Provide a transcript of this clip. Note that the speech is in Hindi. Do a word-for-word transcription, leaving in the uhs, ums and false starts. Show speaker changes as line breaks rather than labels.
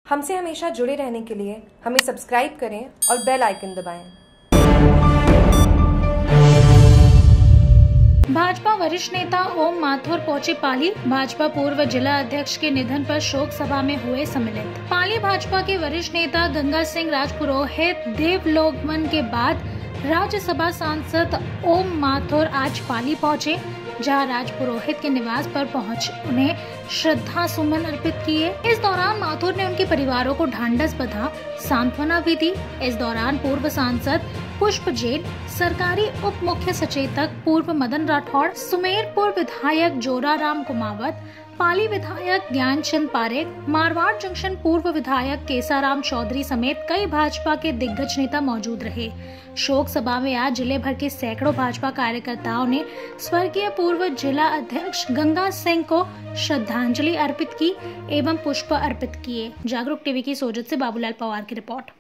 हमसे हमेशा जुड़े रहने के लिए हमें सब्सक्राइब करें और बेल आइकन दबाएं।
भाजपा वरिष्ठ नेता ओम माथुर पहुंचे पाली। भाजपा पूर्व जिला अध्यक्ष के निधन पर शोक सभा में हुए सम्मिलित। पाली भाजपा के वरिष्ठ नेता गंगा सिंह राजपुरोहित देवलोकमन के बाद राज्यसभा सांसद ओम माथुर आज पाली पहुंचे, जहां राजपुरोहित के निवास पर पहुंच उन्हें श्रद्धा सुमन अर्पित किए। इस दौरान माथुर ने उनके परिवारों को ढांढस बंधा, सांत्वना भी दी। इस दौरान पूर्व सांसद पुष्प जैन, सरकारी उप मुख्य सचेतक पूर्व मदन राठौड़, सुमेरपुर विधायक जोराराम कुमावत, पाली विधायक ज्ञानचंद पारेख, मारवाड़ जंक्शन पूर्व विधायक केसाराम चौधरी समेत कई भाजपा के दिग्गज नेता मौजूद रहे। शोक सभा में आज जिले भर के सैकड़ों भाजपा कार्यकर्ताओं ने स्वर्गीय पूर्व जिला अध्यक्ष गंगा सिंह को श्रद्धांजलि अर्पित की एवं पुष्प अर्पित किए। जागरूक टीवी की सोजत से बाबूलाल पवार की रिपोर्ट।